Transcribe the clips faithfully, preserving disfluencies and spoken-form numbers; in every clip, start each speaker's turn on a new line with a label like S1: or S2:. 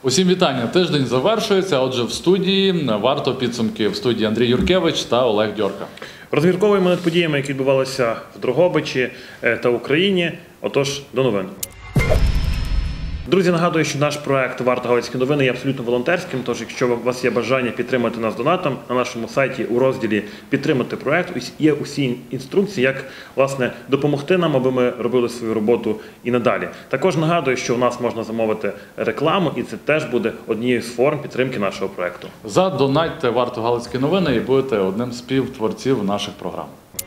S1: Усім вітання. Тиждень завершується, отже в студії варто підсумки. В студії Андрій Юркевич та Олег Дьорка.
S2: Розмірковуємо над подіями, які відбувалися в Дрогобичі та Україні. Отож, до новин. Друзі, нагадую, що наш проект «Варта Галицькі новини» є абсолютно волонтерським, тож якщо у вас є бажання підтримати нас донатом, на нашому сайті у розділі «Підтримати проект» є усі інструкції, як, власне, допомогти нам, аби ми робили свою роботу і надалі. Також нагадую, що у нас можна замовити рекламу, і це теж буде однією з форм підтримки нашого проекту.
S1: Задонатьте «Варту Галицькі новини» і будете одним з співтворців наших програм.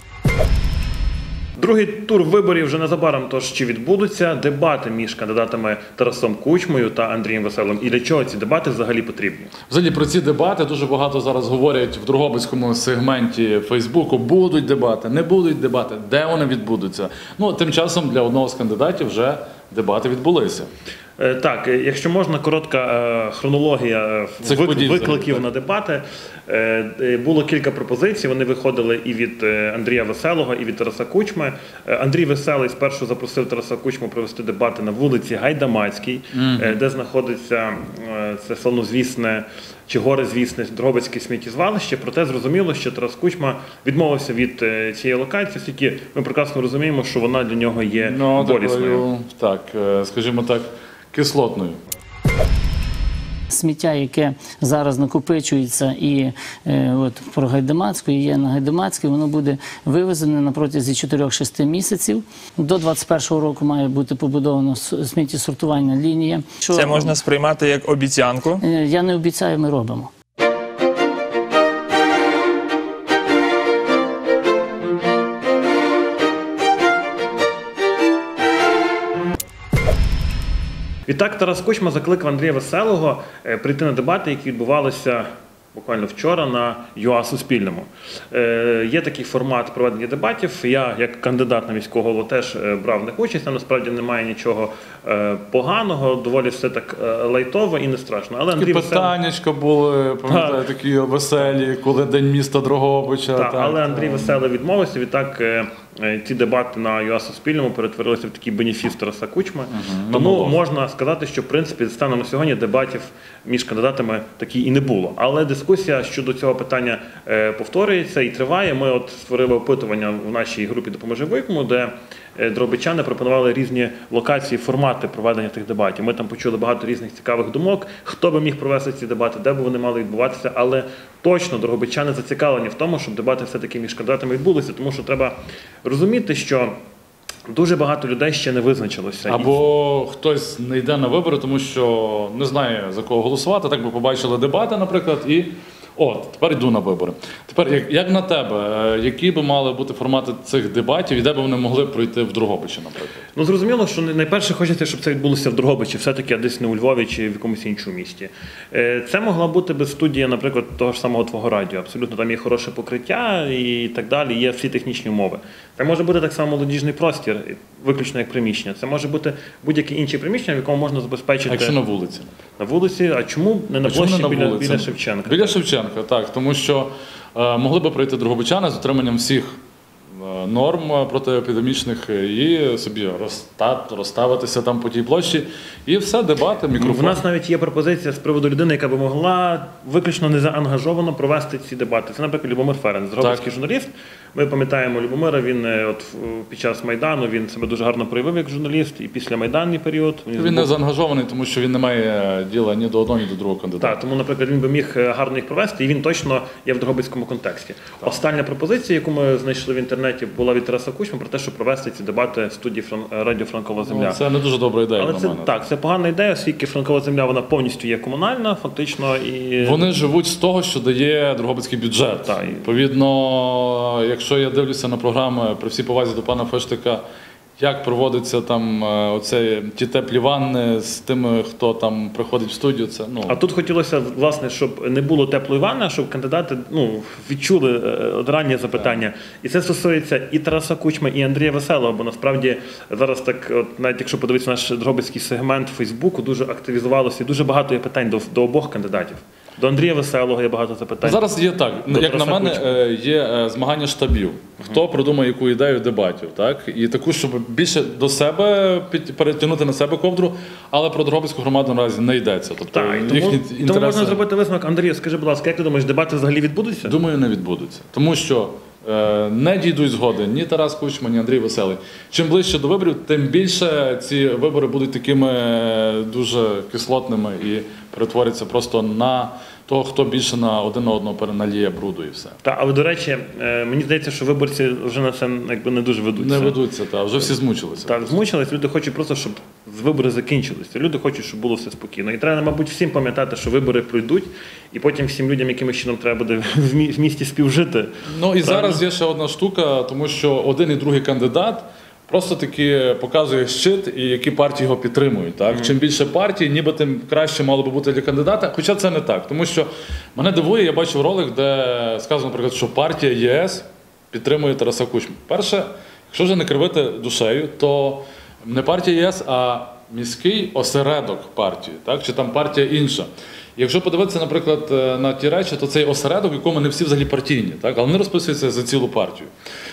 S2: Другий тур виборів вже незабаром, тож чи відбудуться дебати між кандидатами Тарасом Кучмою та Андрієм Веселим? І для чого ці дебати взагалі потрібні?
S1: Взагалі про ці дебати дуже багато зараз говорять в Дрогобицькому сегменті Фейсбуку. Будуть дебати, не будуть дебати, де вони відбудуться? Ну, тим часом для одного з кандидатів вже дебати відбулися.
S2: Так, якщо можна, коротка хронологія викликів на дебати. Було кілька пропозицій, вони виходили і від Андрія Веселого, і від Тараса Кучми. Андрій Веселий спершу запросив Тараса Кучму провести дебати на вулиці Гайдамацькій, mm-hmm. де знаходиться це славнозвісне чи горизвісне Дрогобицьке сміттєзвалище. Проте зрозуміло, що Тарас Кучма відмовився від цієї локації, оскільки ми прекрасно розуміємо, що вона для нього є ну, болісною.
S1: Так, скажімо так, кислотною.
S3: Сміття, яке зараз накопичується і е, от, про Гайдамацьку, і є на Гайдамацькій, воно буде вивезене на протязі чотирьох-шести місяців. До двадцять першого року має бути побудована сміттєсортувальна лінія. Що,
S4: Це можна сприймати як обіцянку?
S3: Е, я не обіцяю, ми робимо.
S2: Відтак Тарас Кучма закликав Андрія Веселого прийти на дебати, які відбувалися буквально вчора на ю а Суспільному. Е, є такий формат проведення дебатів. Я, як кандидат на міського голову, теж брав в них участь. Там насправді немає нічого е, поганого, доволі все так е, лайтово і не страшно. Але Андрій
S1: питаннячка були, пам'ятаю, такі веселі, коли День міста Дрогобича.
S2: Так, так, але Андрій Веселий відмовився. Відтак е, ці дебати на ю а Суспільному перетворилися в такий бенефіс Тараса Кучми. Угу. Тому ну, можна сказати, що в принципі станом на сьогодні дебатів між кандидатами такі і не було. Але дискусія щодо цього питання е, повторюється і триває. Ми от створили опитування в нашій групі «Допоможи Вуйкому», де е, дрогобичани пропонували різні локації, формати проведення тих дебатів. Ми там почули багато різних цікавих думок, хто би міг провести ці дебати, де б вони мали відбуватися, але точно дрогобичани зацікавлені в тому, щоб дебати все-таки між кандидатами відбулися, тому що треба розуміти, що дуже багато людей ще не визначилося.
S1: Або хтось не йде на вибори, тому що не знає, за кого голосувати. Так би побачили дебати, наприклад, і от, тепер йду на вибори. Тепер, як, як на тебе, які би мали бути формати цих дебатів і де б вони могли пройти в Дрогобичі, наприклад?
S2: Ну, зрозуміло, що найперше хочеться, щоб це відбулося в Дрогобичі, все-таки десь не у Львові чи в якомусь іншому місті. Це могла бути би студія, наприклад, того ж самого твого радіо. Абсолютно там є хороше покриття і так далі, є всі технічні умови. Це може бути так само молодіжний простір, виключно як приміщення. Це може бути будь-яке інше приміщення, в якому можна забезпечити...
S1: А якщо на вулиці?
S2: На вулиці? А чому не на площі біля, біля Шевченка?
S1: Біля Шевченка, так. Тому що е, могли би прийти дрогобичани з дотриманням всіх е, норм протиепідемічних і собі розстав, розставитися там по тій площі. І все, дебати, мікрофон.
S2: У нас навіть є пропозиція з приводу людини, яка би могла виключно незаангажовано провести ці дебати. Це, наприклад, Любомир Ференц, дрогобицький журналіст. Ми пам'ятаємо Любомира, він от під час Майдану, він себе дуже гарно проявив як журналіст, і після майданний період.
S1: Він, він не заангажований, тому що він не має діла ні до одного, ні до другого кандидата.
S2: Так, тому, наприклад, він би міг гарно їх провести, і він точно є в дрогобицькому контексті. Так. Остання пропозиція, яку ми знайшли в інтернеті, була від Тараса Кучми про те, щоб провести ці дебати в студії Радіо Франкова земля.
S1: Ну, це не дуже добра ідея,
S2: але
S1: на
S2: це,
S1: мене.
S2: Так, це погана ідея, оскільки Франкова земля, вона повністю є комунальна, фактично. І...
S1: Вони живуть з того, що дає дрогобицький бюджет.
S2: Так.
S1: Відповідно, якщо я дивлюся на програми, при всій повазі до пана Фештика, як проводиться там оце, ті теплі ванни з тими, хто там приходить в студію. Це, ну...
S2: А тут хотілося, власне, щоб не було теплої ванни, а щоб кандидати ну, відчули раннє запитання. Так. І це стосується і Тараса Кучми, і Андрія Веселого, бо насправді зараз так, от, навіть якщо подивитися наш дрогобицький сегмент Фейсбуку, дуже активізувалося і дуже багато є питань до, до обох кандидатів. До Андрія Веселого є багато запитань.
S1: Зараз є так,
S2: До
S1: як на
S2: Тараса
S1: мене,
S2: Кучми.
S1: е, є е, змагання штабів. Хто придумає яку ідею дебатів, так? І таку, щоб більше до себе під- перетягнути на себе ковдру, але про Дрогобицьку громаду наразі не йдеться. Тобто
S2: Так, і тому,
S1: їхні
S2: тому
S1: інтереси,
S2: можна зробити висновок. Андрію, скажи, будь ласка, як ти думаєш, дебати взагалі відбудуться?
S1: думаю, не відбудуться. Тому що е, не дійдуть згоди ні Тарас Кучма, ні Андрій Веселий. Чим ближче до виборів, тим більше ці вибори будуть такими е, дуже кислотними і перетворяться просто на того, хто більше на один на одного переналіє бруду і все.
S2: Так, але, до речі, е, мені здається, що виборці вже на це якби не дуже ведуться.
S1: Не ведуться, та вже всі змучилися.
S2: Так, змучились, люди хочуть просто, щоб вибори закінчилися. Люди хочуть, щоб було все спокійно. І треба, мабуть, всім пам'ятати, що вибори пройдуть, і потім всім людям якимось чином треба буде в мі- в місті співжити.
S1: Ну і
S2: Правильно?
S1: зараз є ще одна штука, тому що один і другий кандидат просто таки показує щит і які партії його підтримують. Так? Чим більше партій, ніби тим краще мало би бути для кандидата. Хоча це не так. Тому що мене дивує, я бачив ролик, де сказано, наприклад, що партія ЄС підтримує Тараса Кучму. Перше, якщо вже не кривити душею, то не партія ЄС, а міський осередок партії, так? Чи там партія інша. Якщо подивитися, наприклад, на ті речі, то цей осередок, в якому не всі взагалі партійні, так? Але вони розписуються за цілу партію.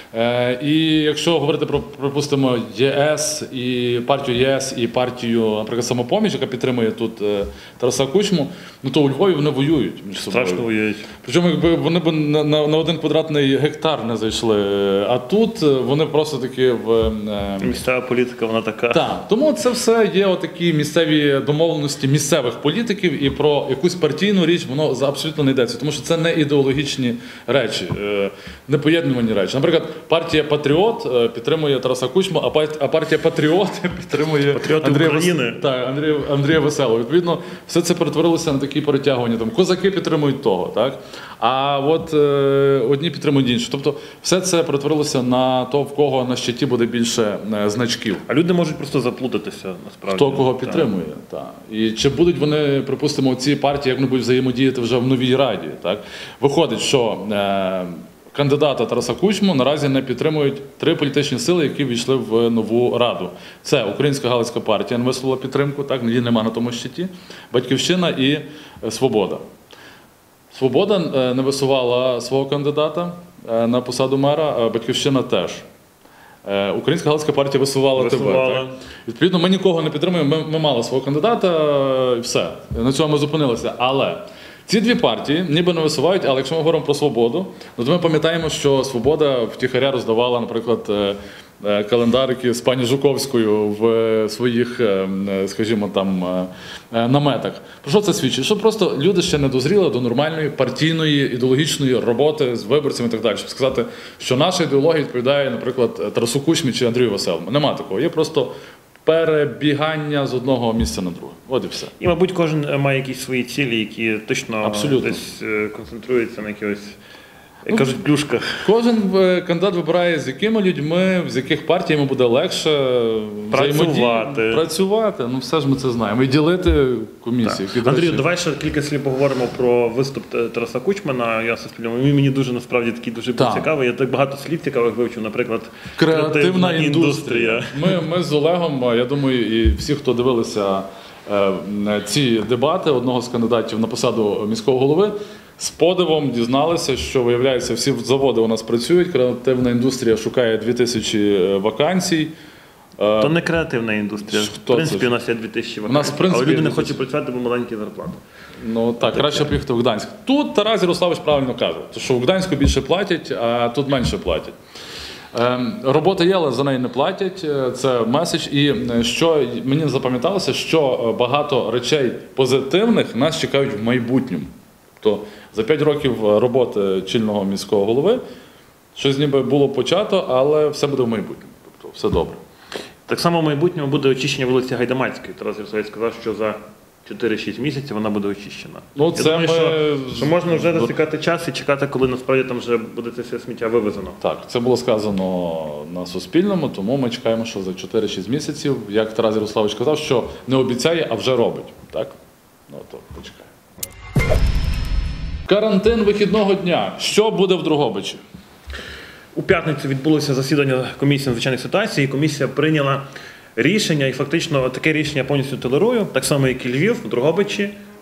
S1: Е, і якщо говорити про, припустимо, ЄС і партію ЄС і партію, наприклад, Самопоміч, яка підтримує тут е, Тараса Кучму, ну то у Львові вони воюють між собою.
S2: Страшно воюють.
S1: Причому якби вони б на, на, на один квадратний гектар не зайшли, а тут вони просто таки в... Е,
S2: Місцева політика, вона така.
S1: так, тому це все є отакі місцеві домовленості місцевих політиків, і про якусь партійну річ воно за- абсолютно не йдеться, тому що це не ідеологічні речі, е, непоєднувані речі. Наприклад, партія Патріот е, підтримує Тараса Кучму, а пар- а партія Патріот підтримує
S2: Патріоти
S1: Андрія,
S2: України.
S1: Вес- так, Андрія, Андрія Веселого. Відповідно, все це перетворилося на такі перетягування. Там козаки підтримують того, так? А от е, одні підтримують інші. Тобто, все це перетворилося на то, в кого на щиті буде більше е, значків.
S2: А люди можуть просто заплутатися, насправді.
S1: Хто кого
S2: Так.
S1: підтримує, так. І чи будуть вони, припустимо, ці партії, як вони будуть взаємодіяти вже в новій раді, так? Виходить, що е, кандидата Тараса Кучму наразі не підтримують три політичні сили, які війшли в нову раду. Це Українська Галицька партія не висловила підтримку, так, її немає на тому щиті, Батьківщина і е, Свобода. Свобода е, не висувала свого кандидата е, на посаду мера, а Батьківщина теж. Е, Українська Галицька партія висувала,
S2: Висувала.
S1: тебе. Так? Відповідно, ми нікого не підтримуємо, ми, ми мали свого кандидата е, і все. На цьому ми зупинилися. Але ці дві партії ніби не висувають, але якщо ми говоримо про свободу, ну, то ми пам'ятаємо, що Свобода втіхаря роздавала, наприклад, е, е, календарики з пані Жуковською в е, своїх, е, е, скажімо, там е, е, наметах. Про що це свідчить? Що просто люди ще не дозріли до нормальної партійної ідеологічної роботи з виборцями і так далі. Щоб сказати, що наша ідеологія відповідає, наприклад, Тарасу Кучмі чи Андрію Веселому. Нема такого. Є просто перебігання з одного місця на друге. От і все.
S2: І, мабуть, кожен е, має якісь свої цілі, які точно
S1: Абсолютно.
S2: десь е, концентруються на якихось, як кажуть, плюшках.
S1: Кожен е, кандидат вибирає, з якими людьми, з яких партій йому буде легше
S2: Працювати.
S1: взаємодіяти. Працювати. Ну все ж ми це знаємо. І ділити комісії. які, до
S2: Андрію,
S1: речі,
S2: давай ще кілька слів поговоримо про виступ Т- Тараса Кучма на «Ясно спільному». Він мені дуже насправді такий дуже був
S1: Так.
S2: цікавий. Я так багато слів цікавих вивчив, наприклад,
S1: Креативна індустрія. Ми, ми з Олегом, я думаю, і всі, хто дивилися е, ці дебати одного з кандидатів на посаду міського голови, з подивом дізналися, що, виявляється, всі заводи у нас працюють, креативна індустрія шукає дві тисячі вакансій. Е,
S2: То не креативна індустрія.
S1: Хто
S2: в принципі,
S1: це?
S2: у нас є дві тисячі
S1: нас, в
S2: вакансій,
S1: принципі,
S2: але люди
S1: є
S2: не
S1: дві
S2: хочуть
S1: тисячі.
S2: працювати, бо маленькі зарплати.
S1: Ну так, краще поїхати в Гданськ. Тут Тарас Ярославович правильно каже, що в Гданську більше платять, а тут менше платять. Ем, Робота є, але за неї не платять. Е, Це меседж. І е, що мені запам'яталося, що е, багато речей позитивних нас чекають в майбутньому. Тобто за п'ять років роботи чільного міського голови щось ніби було почато, але все буде в майбутньому. Тобто все добре.
S2: Так само в майбутньому буде очищення вулиці Гайдамацької. Тарас Ярославович сказав, що за чотири-шість місяців вона буде очищена.
S1: Ну,
S2: Я
S1: це
S2: думаю,
S1: ми...
S2: що, що можна вже засікати час і чекати, коли насправді там вже буде це все сміття вивезено.
S1: Так, це було сказано на Суспільному, тому ми чекаємо, що за чотири-шість місяців, як Тарас Ярославович казав, що не обіцяє, а вже робить. Так? Ну, то почекаємо. Карантин вихідного дня. Що буде в Дрогобичі?
S2: У п'ятницю відбулося засідання комісії надзвичайних ситуацій, і комісія прийняла рішення, і фактично таке рішення повністю толерую, так само, як і Львів, в Дрогобичі,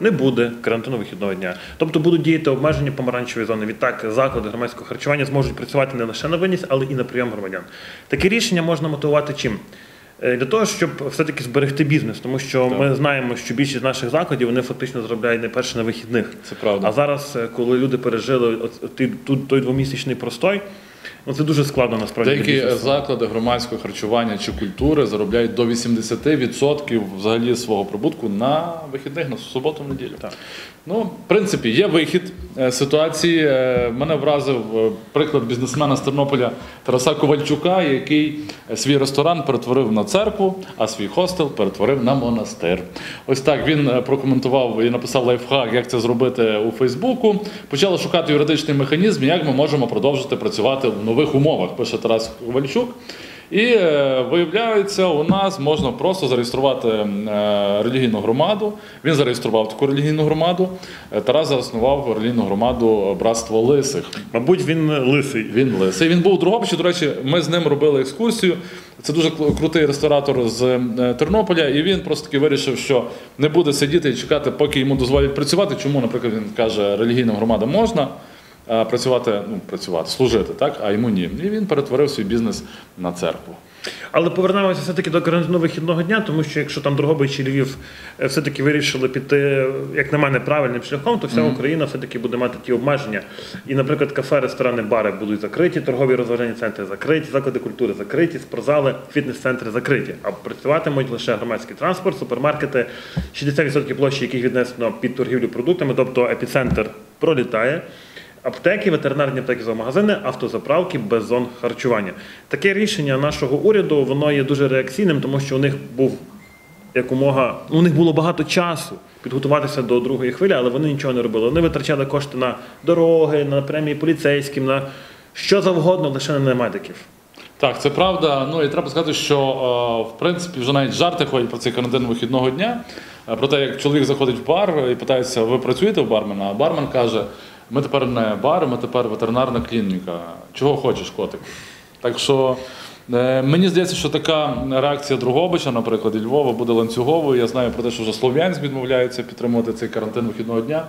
S2: не буде карантину вихідного дня. Тобто будуть діяти обмеження помаранчевої зони. Відтак заклади громадського харчування зможуть працювати не лише на виніс, але і на прийом громадян. Таке рішення можна мотивувати чим? Для того, щоб все-таки зберегти бізнес, тому що так. ми знаємо, що більшість наших закладів, вони фактично заробляють найперше на вихідних.
S1: Це правда.
S2: А зараз, коли люди пережили тут той двомісячний простой, ну це дуже складно насправді.
S1: Деякі заклади громадського харчування чи культури заробляють до вісімдесят відсотків взагалі свого прибутку на вихідних, на суботу, неділю.
S2: Так.
S1: Ну, в принципі, є вихід з ситуації. Мене вразив приклад бізнесмена з Тернополя Тараса Ковальчука, який свій ресторан перетворив на церкву, а свій хостел перетворив на монастир. Ось так він прокоментував і написав лайфхак, як це зробити у Фейсбуку. Почали шукати юридичний механізм, як ми можемо продовжити працювати в нових умовах, пише Тарас Ковальчук. І е, виявляється, у нас можна просто зареєструвати е, релігійну громаду. Він зареєстрував таку релігійну громаду. Е, Тарас заснував релігійну громаду Братство Лисих.
S2: Мабуть, він лисий.
S1: Він лисий. Він був у Дрогобичі, до речі, ми з ним робили екскурсію. Це дуже крутий ресторатор з е, Тернополя, і він просто таки вирішив, що не буде сидіти і чекати, поки йому дозволять працювати. Чому, наприклад, він каже, релігійна громада можна працювати, ну, працювати, служити, так, а йому ні. І він перетворив свій бізнес на церкву.
S2: Але повернемося все-таки до карантину вихідного дня, тому що якщо там Дрогобич чи Львів все-таки вирішили піти, як на мене, правильним шляхом, то вся mm-hmm. Україна все-таки буде мати ті обмеження. І, наприклад, кафе, ресторани, бари будуть закриті, торгові розважальні центри закриті, заклади культури закриті, спортзали, фітнес-центри закриті. А працюватимуть лише громадський транспорт, супермаркети, шістдесят відсотків площі, яких віднесено під торгівлю продуктами, тобто епіцентр пролітає. Аптеки, ветеринарні аптеки, зоомагазини, автозаправки без зон харчування. Таке рішення нашого уряду, воно є дуже реакційним, тому що у них був якомога, у них було багато часу підготуватися до другої хвилі, але вони нічого не робили. Вони витрачали кошти на дороги, на премії поліцейським, на що завгодно, лише не на медиків.
S1: Так, це правда. Ну і треба сказати, що в принципі вже навіть жарти ходять про цей карантин вихідного дня. Про те, як чоловік заходить в бар і питається, ви працюєте в бармена? А бармен каже, ми тепер не бар, ми тепер ветеринарна клініка. Чого хочеш, котику? Так що е, мені здається, що така реакція Дрогобича, наприклад, і Львова буде ланцюговою. Я знаю про те, що вже Слов'янськ відмовляється підтримувати цей карантин вихідного дня.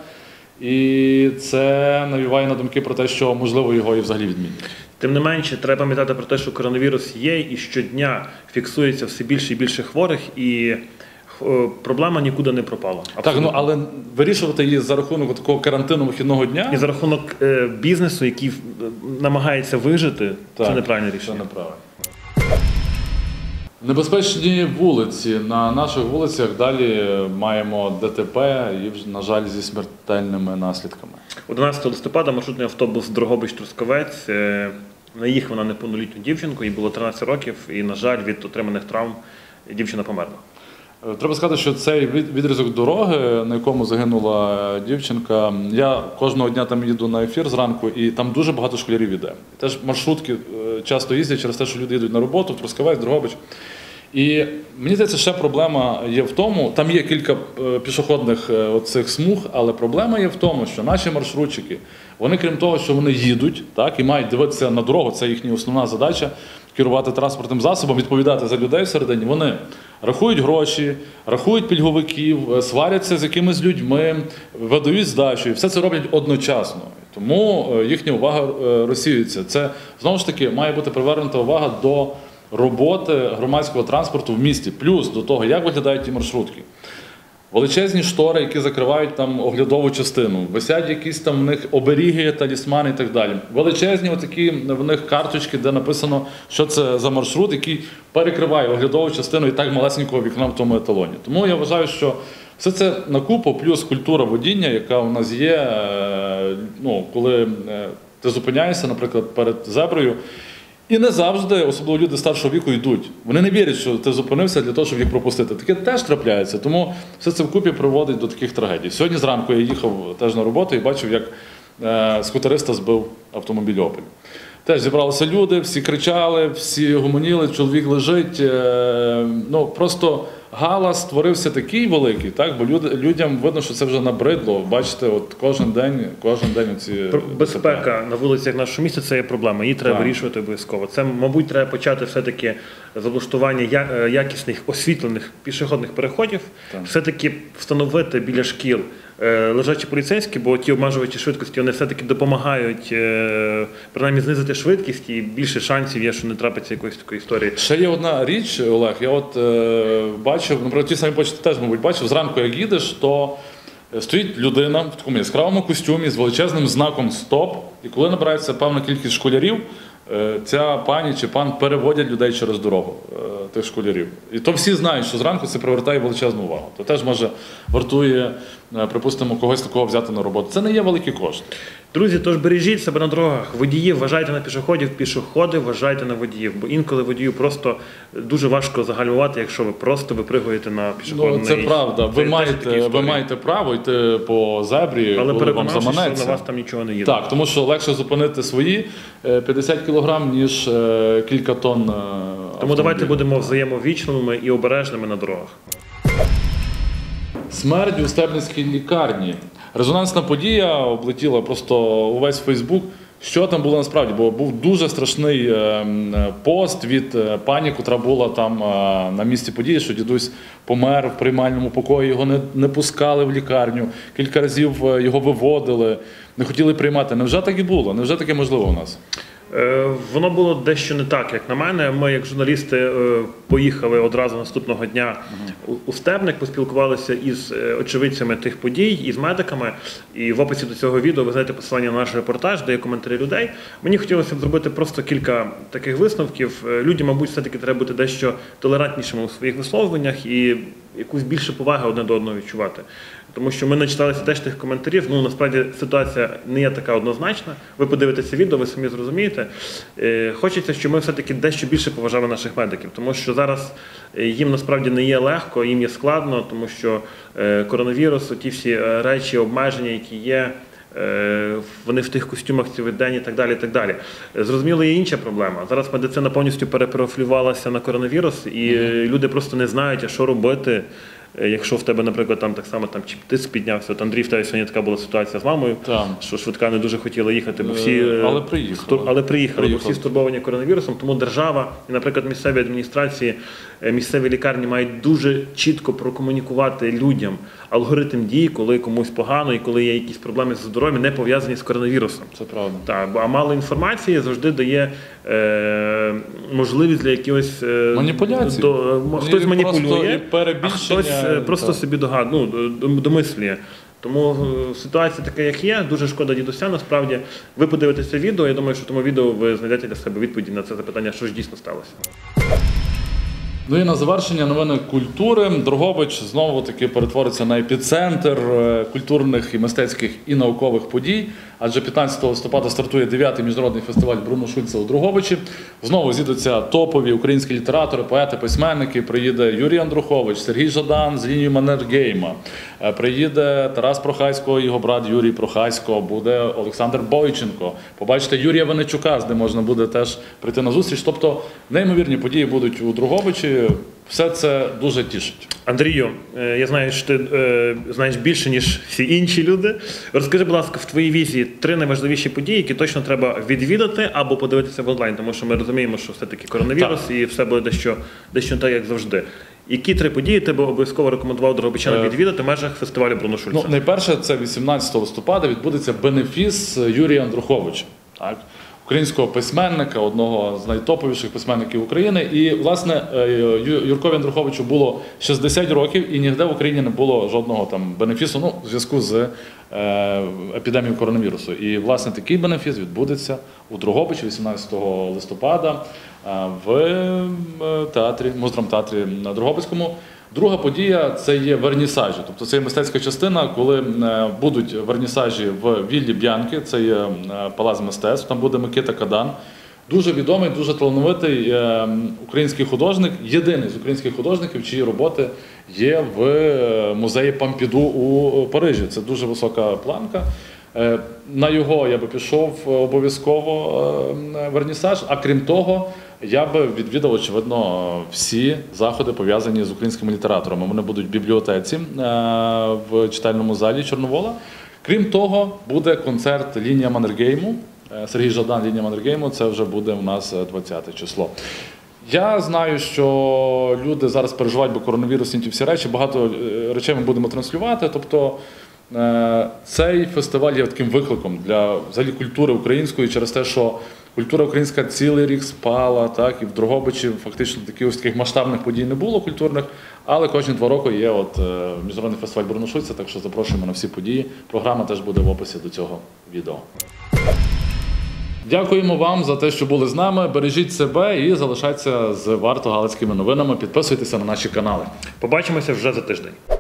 S1: І це навіває на думки про те, що можливо його і взагалі відмінять.
S2: Тим не менше, треба пам'ятати про те, що коронавірус є і щодня фіксується все більше і більше хворих, і проблема нікуди не пропала. Абсолютно.
S1: Так, ну але вирішувати її за рахунок такого карантину вихідного дня
S2: і за рахунок е, бізнесу, який намагається вижити, так, це неправильне рішення.
S1: Це неправильно. Небезпечні вулиці. На наших вулицях далі маємо ДТП і, на жаль, зі смертельними наслідками.
S2: одинадцятого листопада маршрутний автобус Дрогобич-Трускавець наїхав на неповнолітню дівчинку, їй було тринадцять років, і, на жаль, від отриманих травм дівчина померла.
S1: Треба сказати, що цей відрізок дороги, на якому загинула дівчинка, я кожного дня там їду на ефір зранку, і там дуже багато школярів іде. Теж маршрутки часто їздять через те, що люди йдуть на роботу, в Трускавець, Дрогобич. І мені здається, ще проблема є в тому, там є кілька пішохідних оцих смуг, але проблема є в тому, що наші маршрутчики, вони крім того, що вони їдуть, так, і мають дивитися на дорогу, це їхня основна задача, керувати транспортним засобом, відповідати за людей всередині, вони рахують гроші, рахують пільговиків, сваряться з якимись людьми, видають здачу, і все це роблять одночасно. Тому їхня увага розсіюється. Це, знову ж таки, має бути привернута увага до роботи громадського транспорту в місті, плюс до того, як виглядають ті маршрутки. Величезні штори, які закривають там оглядову частину, висять якісь там в них оберіги, талісмани і так далі. Величезні отакі в них карточки, де написано, що це за маршрут, який перекриває оглядову частину і так малесенького вікна в тому еталоні. Тому я вважаю, що все це на купу, плюс культура водіння, яка у нас є, ну, коли ти зупиняєшся, наприклад, перед зеброю, і не завжди, особливо люди старшого віку, йдуть. Вони не вірять, що ти зупинився для того, щоб їх пропустити. Таке теж трапляється, тому все це вкупі приводить до таких трагедій. Сьогодні зранку я їхав теж на роботу і бачив, як е, скутериста збив автомобіль «Опель». Теж зібралися люди, всі кричали, всі гомоніли, чоловік лежить. Е, ну, просто галас створився такий великий, так? Бо люди, людям видно, що це вже набридло. Бачите, от кожен день, кожен день оці
S2: Безпека на вулицях нашого міста – це є проблема, її треба
S1: Так.
S2: вирішувати обов'язково. Це, мабуть, треба почати все-таки з облаштування я- якісних освітлених пішохідних переходів,
S1: Так.
S2: все-таки встановити біля шкіл е, лежачі поліцейські, бо ті обмежувачі швидкості, вони все-таки допомагають е, принаймні знизити швидкість і більше шансів є, що не трапиться якоїсь такої історії.
S1: Ще є одна річ, Олег, я от е, бачив, наприклад, ті самі почти теж, мабуть, бачив, зранку, як їдеш, то стоїть людина в такому яскравому костюмі з величезним знаком «Стоп», і коли набирається певна кількість школярів, е, ця пані чи пан переводять людей через дорогу, е, тих школярів. І то всі знають, що зранку це привертає величезну увагу. То теж, може, вартує, е, припустимо, когось такого взяти на роботу. Це не є великі кошти.
S2: Друзі, тож бережіть себе на дорогах, водіїв вважайте на пішоходів, пішоходи вважайте на водіїв, бо інколи водію просто дуже важко загальмувати, якщо ви просто випригуєте на пішохідний.
S1: Ну, це правда. Ви
S2: Це теж такі
S1: маєте, ви
S2: історії.
S1: маєте право йти по зебрі,
S2: Але
S1: коли вам
S2: переконавшись, що
S1: заманеться.
S2: на вас там нічого не їде.
S1: Так, тому що легше зупинити свої е, п'ятдесят кілограм, ніж е, кілька тонн е,
S2: Тому давайте
S1: автомобіля.
S2: будемо взаємовічними і обережними на дорогах.
S1: Смерть у Стебницькій лікарні. Резонансна подія облетіла просто увесь Фейсбук. Що там було насправді? Бо був дуже страшний е, м, пост від е, пані, котра була там е, на місці події, що дідусь помер в приймальному покої, його не, не пускали в лікарню, кілька разів е, його виводили, не хотіли приймати. Невже так і було? Невже таке можливо у нас?
S2: Е, Воно було дещо не так, як на мене. Ми, як журналісти, е, поїхали одразу наступного дня у- у Стебник, поспілкувалися із е, очевидцями тих подій, із медиками. І в описі до цього відео ви знаєте посилання на наш репортаж, де є коментарі людей. Мені хотілося б зробити просто кілька таких висновків. Е, Людям, мабуть, все-таки треба бути дещо толерантнішими у своїх висловленнях і якусь більше поваги одне до одного відчувати. Тому що ми начиталися теж тих коментарів. Ну, насправді ситуація не є така однозначна. Ви подивитеся відео, ви самі зрозумієте. Е, Хочеться, щоб ми все-таки дещо більше поважали наших медиків. Тому що зараз е, їм насправді не є легко, їм є складно, тому що е, коронавірус, ті всі е, речі, обмеження, які є, е, вони в тих костюмах цілий день і так далі. І так далі. Е, Зрозуміло, є інша проблема. Зараз медицина повністю перепрофілювалася на коронавірус, і е, люди просто не знають, а що робити. Е, Якщо в тебе, наприклад, там так само там, чи тиск піднявся, от Андрій, в тебе сьогодні така була ситуація з мамою,
S1: Там.
S2: що швидка не дуже хотіла їхати, бо всі
S1: Е,
S2: е,
S1: але приїхали.
S2: стур- але приїхали, бо
S1: Приїхали.
S2: всі стурбовані коронавірусом. Тому держава і, наприклад, місцеві адміністрації, е, місцеві лікарні мають дуже чітко прокомунікувати людям алгоритм дій, коли комусь погано і коли є якісь проблеми зі здоров'ям, не пов'язані з коронавірусом.
S1: Це правда.
S2: Так, бо а мало інформації завжди дає е, можливість для якихось е,
S1: Маніпуляцій.
S2: До, е, м-
S1: І
S2: хтось
S1: просто
S2: маніпулює,
S1: і перебільшення,
S2: а хтось е, просто
S1: так.
S2: собі догад, ну, д- домислює. Тому е, ситуація така, як є. Дуже шкода дідуся. Насправді, ви подивитеся відео. Я думаю, що в тому відео ви знайдете для себе відповіді на це запитання, що ж дійсно сталося.
S1: Ну і на завершення новини культури. Дрогобич знову-таки перетвориться на епіцентр е, культурних і мистецьких і наукових подій. Адже п'ятнадцятого листопада стартує дев'ятий міжнародний фестиваль Бруно Шульца у Дрогобичі. Знову зійдуться топові українські літератори, поети, письменники. Приїде Юрій Андрухович, Сергій Жадан з лінією Маннергейма. Е, Приїде Тарас Прохасько, його брат Юрій Прохасько. Буде Олександр Бойченко. Побачите Юрія Венечука, де можна буде теж прийти на зустріч. Тобто неймовірні події будуть у Дрогобичі. Все це дуже тішить.
S2: Андрію, е, я знаю, що ти е, знаєш більше, ніж всі інші люди. Розкажи, будь ласка, в твоїй візії три найважливіші події, які точно треба відвідати або подивитися в онлайн, тому що ми розуміємо, що все-таки коронавірус і все буде дещо, дещо не так, як завжди. Які три події ти би обов'язково рекомендував дрогобичанам
S1: Е,
S2: відвідати в межах фестивалю Бруно Шульца?
S1: Ну, найперше, це вісімнадцятого листопада відбудеться бенефіс Юрія Андруховича, так? Українського письменника, одного з найтоповіших письменників України. І, власне, е, Ю- Юркові Андруховичу було шістдесят років, і ніде в Україні не було жодного там бенефісу, ну, в зв'язку з е, епідемією коронавірусу. І, власне, такий бенефіс відбудеться у Дрогобичі вісімнадцятого листопада е, в е, театрі, муздрамтеатрі на Дрогобицькому. Друга подія – це є вернісажі, тобто це є мистецька частина, коли е, будуть вернісажі в Віллі Б'янки, це є е, палац мистецтв, там буде Микита Кадан, дуже відомий, дуже талановитий е, український художник, єдиний з українських художників, чиї роботи є в е, музеї Помпіду у Парижі. Це дуже висока планка. Е, На його я би пішов обов'язково е, вернісаж, а крім того, Я би відвідав, очевидно, всі заходи, пов'язані з українськими літераторами. Вони будуть в бібліотеці в читальному залі Чорновола. Крім того, буде концерт «Лінія Маннергейму». Сергій Жадан, «Лінія Маннергейму», це вже буде у нас двадцяте число. Я знаю, що люди зараз переживають, бо коронавірусні ті всі речі, багато речей ми будемо транслювати. Тобто цей фестиваль є таким викликом для взагалі культури української через те, що культура українська цілий рік спала, так, і в Дрогобичі фактично таких ось таких масштабних подій не було культурних, але кожні два роки є от міжнародний фестиваль Бурношуйця, так що запрошуємо на всі події. Програма теж буде в описі до цього відео. Дякуємо вам за те, що були з нами. Бережіть себе і залишайтеся з Варто Галицькими новинами. Підписуйтеся на наші канали.
S2: Побачимося вже за тиждень.